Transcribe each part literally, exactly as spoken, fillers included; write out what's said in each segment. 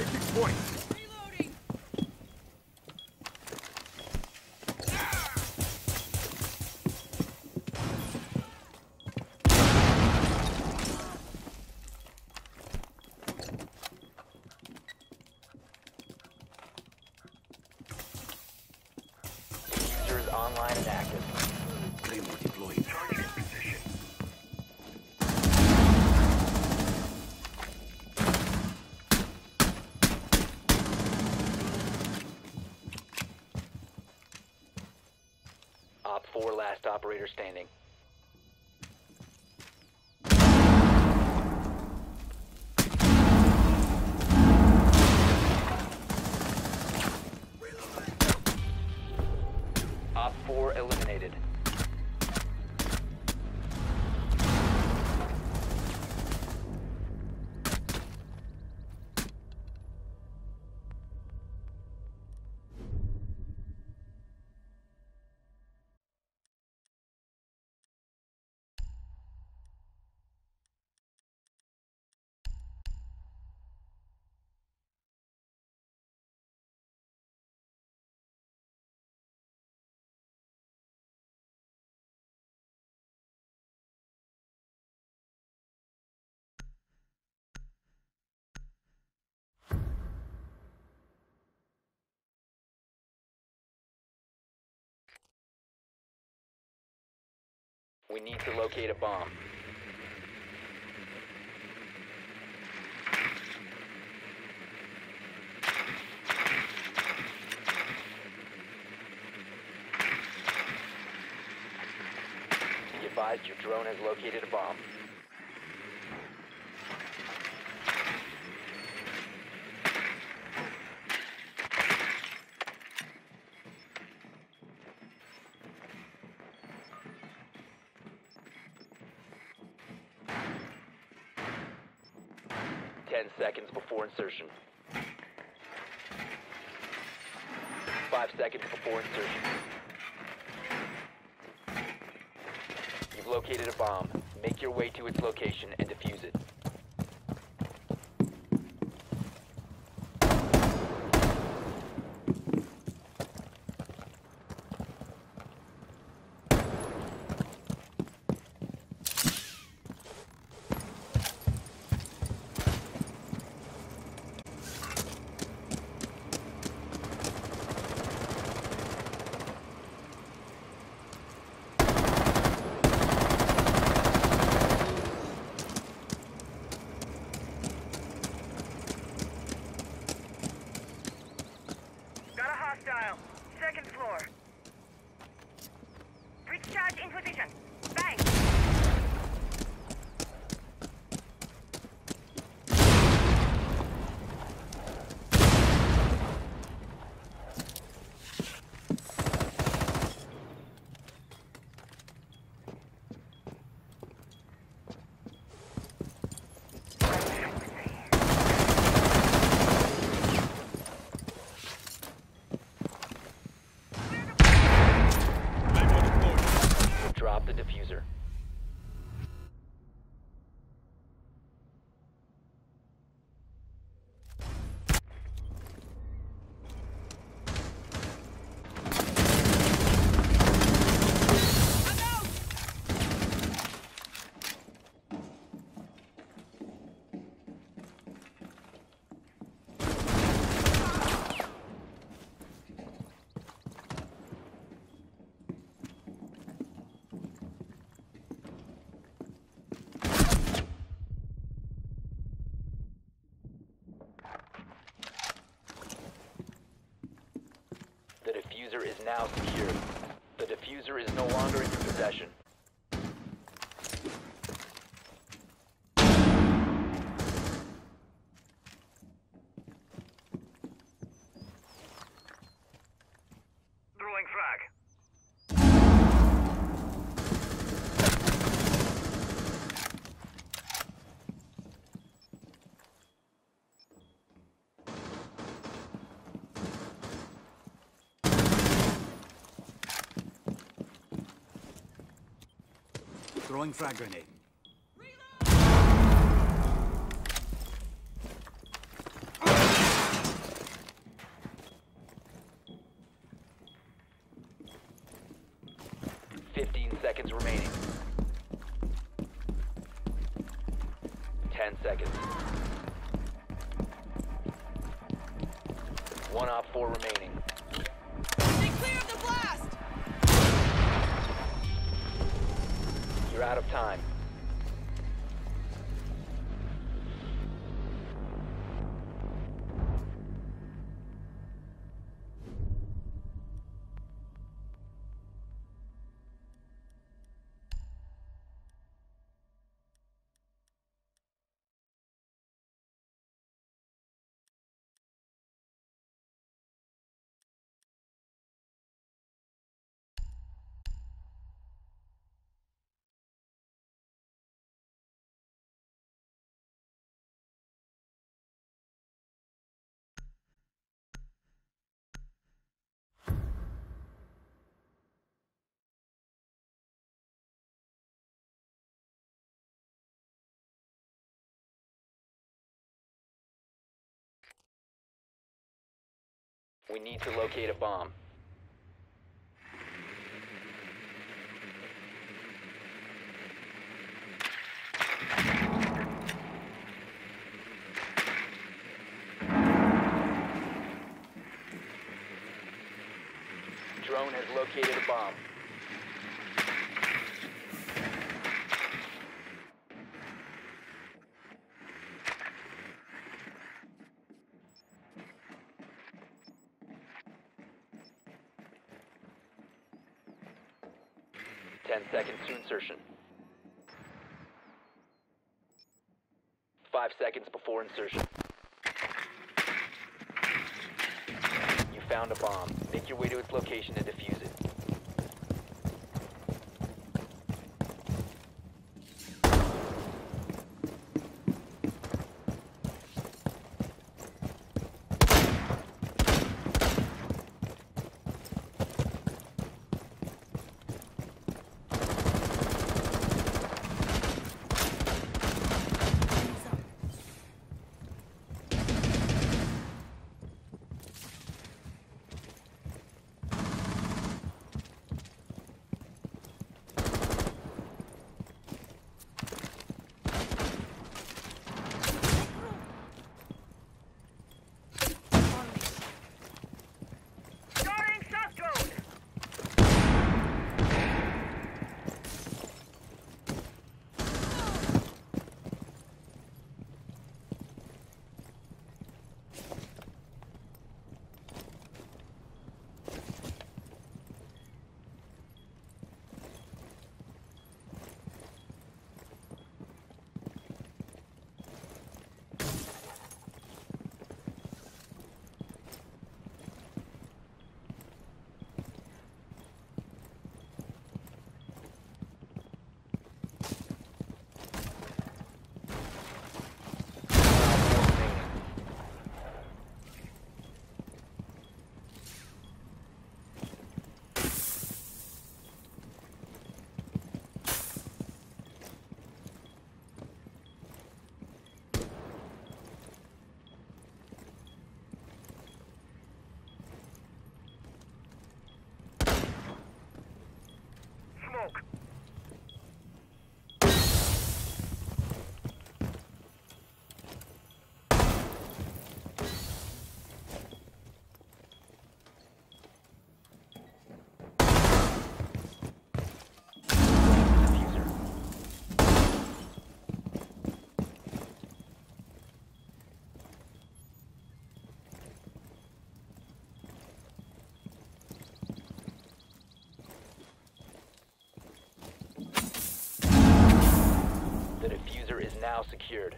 Six points. Online and active. Payload deployed. Target position. Op four, last operator standing. Op four eliminated. We need to locate a bomb. Be advised, your drone has located a bomb. Ten seconds before insertion. Five seconds before insertion. You've located a bomb. Make your way to its location and defuse it. Hostile. Second floor. Breach charge in position. Bang! Drop the diffuser. The diffuser is now secure. The diffuser is no longer in your possession. Throwing frag. Throwing frag grenade. seconds remaining. Ten seconds. One op four remaining. Stay clear of the blast! You're out of time. We need to locate a bomb. Drone has located a bomb. Ten seconds to insertion. Five seconds before insertion. You found a bomb. Make your way to its location and defuse it. Storing soft drone. Smoke. Diffuser. The diffuser is now secured.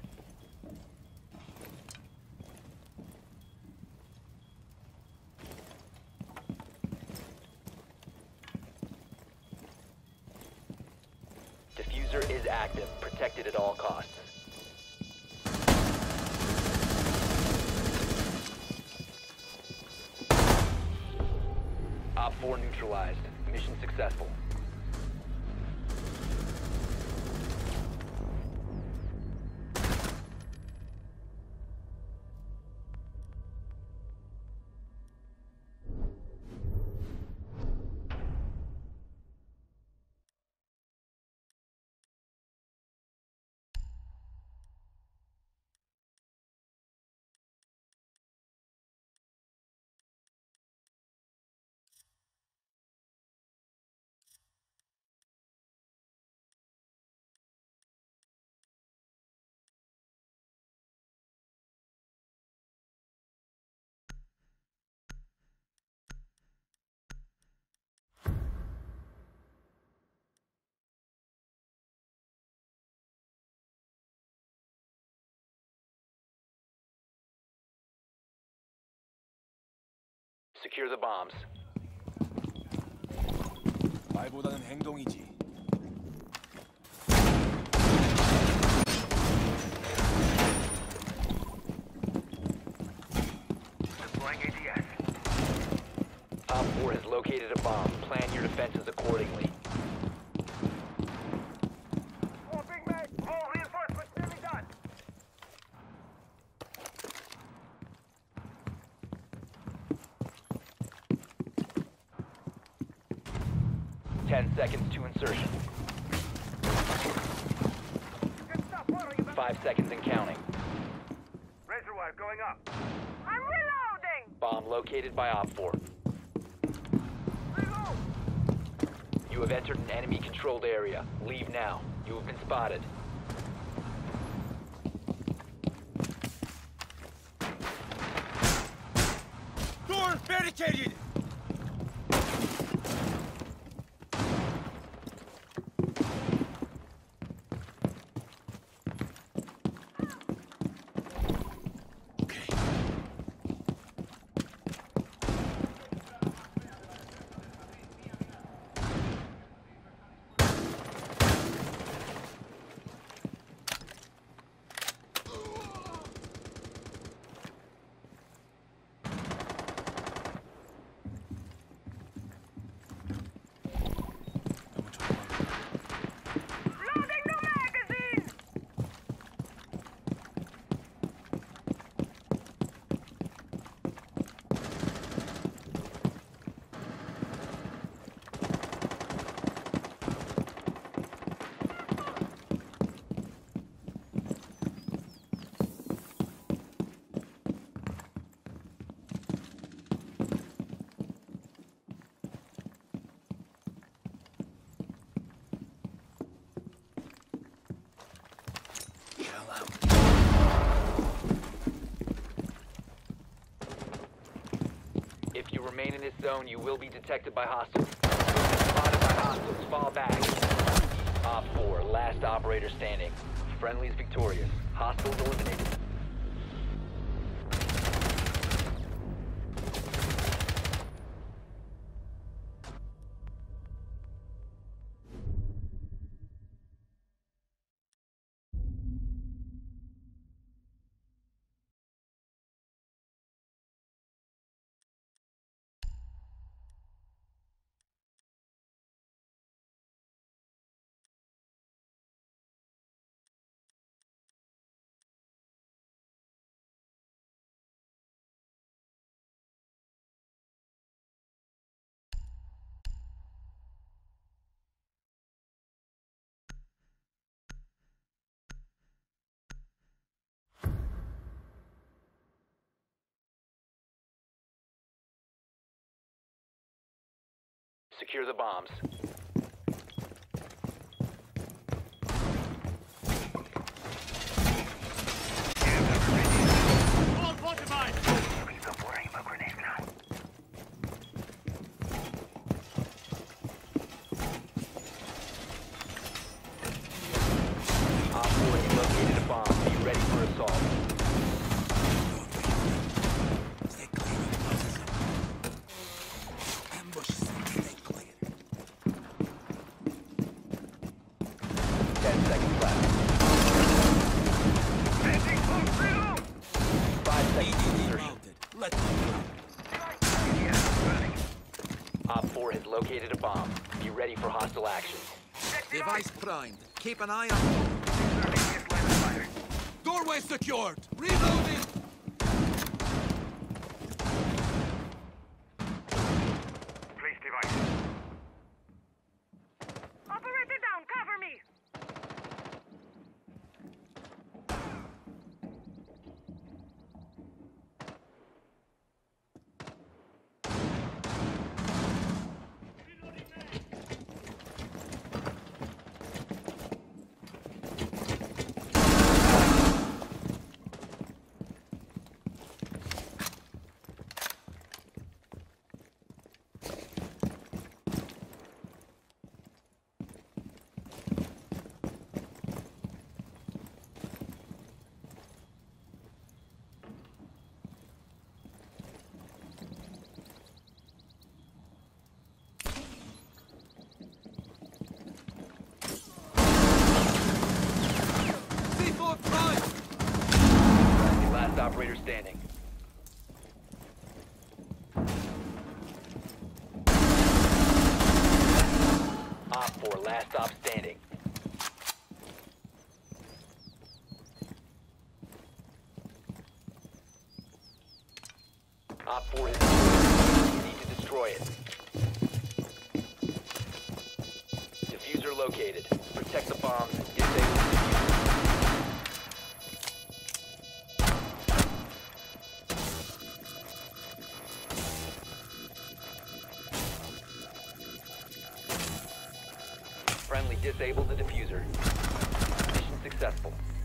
Diffuser is active, protected at all costs. Op four neutralized. Mission successful. Secure the bombs. 말보다는 행동이지. Deploying A D S. Op four has located a bomb. Plan your defenses accordingly. Swapping mag. All reinforcements nearly done. Ten seconds to insertion. Good stuff. Worrying about. Five seconds and counting. Razor wire going up. I'm reloading. Bomb located by Op four. Reload. You have entered an enemy-controlled area. Leave now. You have been spotted. Door barricaded! Loading new magazine. If you remain in this zone, you will be detected by hostiles. Spotted by hostiles. Fall back. Op four, last operator standing. Friendlies victorious. Hostiles eliminated. Secure the bombs. All fortified! Stop worrying about grenades now. Op four has located a bomb. Be ready for assault. Stay clear of the buses. Ambush, stay clear. Ten seconds left. Landing close. Reload. Five seconds to B D D insertion. mounted. Let them go. Yes, running. Op four has located a bomb. Be ready for hostile action. Device primed. Keep an eye on. Serving is line of fire. Doorway secured. Reloading. Place device. Operator down. Cover me. operator standing. Op four, last stop standing. Op four is destroyed. You need to destroy it. Diffuser located. Protect the bombs. Disable the diffuser. Friendly disabled the diffuser. Mission successful.